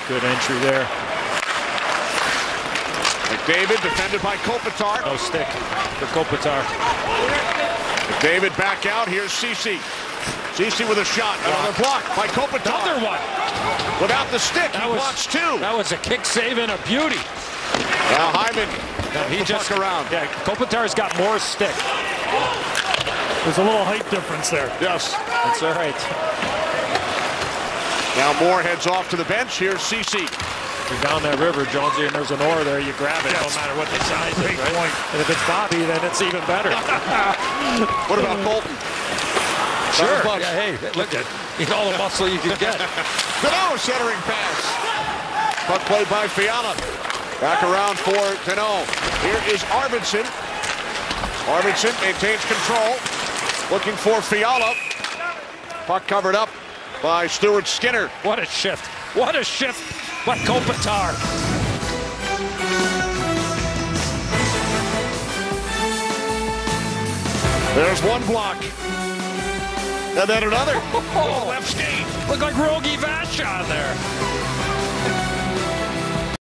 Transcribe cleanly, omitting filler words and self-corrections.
Good entry there. McDavid defended by Kopitar. No stick for Kopitar. McDavid back out. Here's Ceci. Ceci with a shot. Another block by Kopitar. Another one. Without the stick, he blocks two. That was a kick save and a beauty. Now Hyman. He just around. Yeah, Kopitar's got more stick. There's a little height difference there. Yes. That's all right. Now Moore heads off to the bench. Here's Ceci. You're down that river, Jonesy, and there's an oar there. You grab it, no matter what the size is. Right? And if it's Bobby, then it's even better. What about Bolton? Sure. Yeah, hey, look at all the muscle you can get. Pinot centering pass. Puck played by Fiala. Back around for Pinot. Here is Arvidsson. Arvidsson maintains control. Looking for Fiala. Puck covered up by Stuart Skinner. What a shift. What a shift by Kopitar. There's one block. And then another. Oh, left skate. Looked like Rogie Vachon there.